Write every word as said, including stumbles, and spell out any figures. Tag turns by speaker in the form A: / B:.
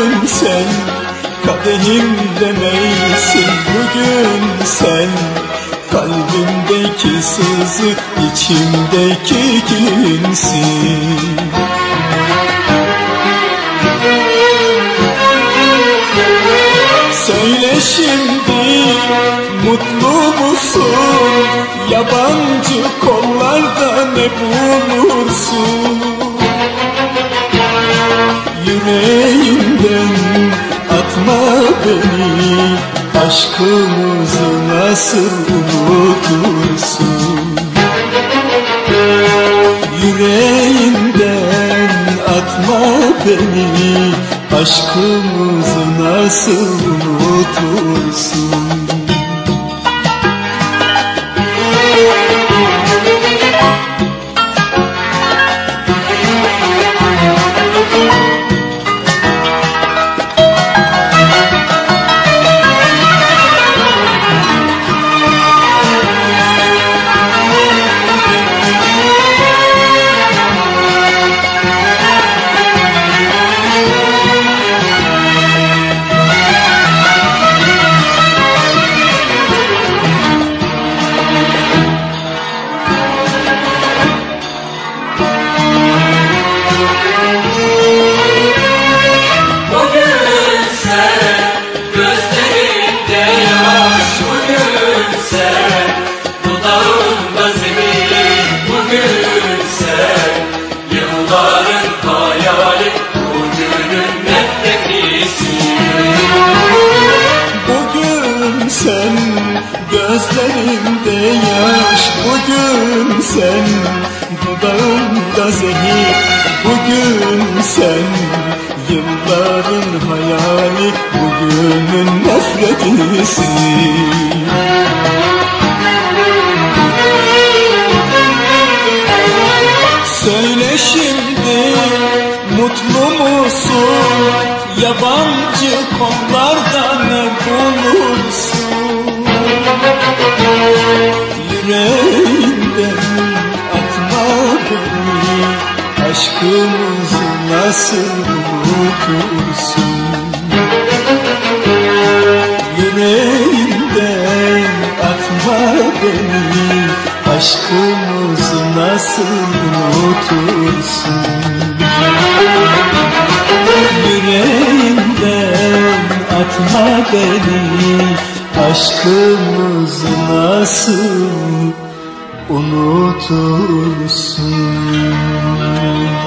A: bugün sen kadehimde neysin? Bugün sen kalbimdeki sızı, içimdeki kinsin. Söyle şimdi, mutlu musun? Yabancı kollarda ne bulursun? Yüreğinden atma beni, aşkımızı nasıl unutursun? Yüreğinden atma beni, aşkımızı nasıl unutursun? Sen gözlerimde yaş, bugün sen dudağımda zehir, bugün sen yılların hayali, bugünün nefretisin. Söyle şimdi, mutlu musun? Yabancı kollarda ne bulursun? Yüreğinden atma beni, aşkımızı nasıl unutursun? Yüreğinden atma beni, aşkımızı nasıl unutursun? Yüreğinden atma beni, aşkımızı nasıl unutursun?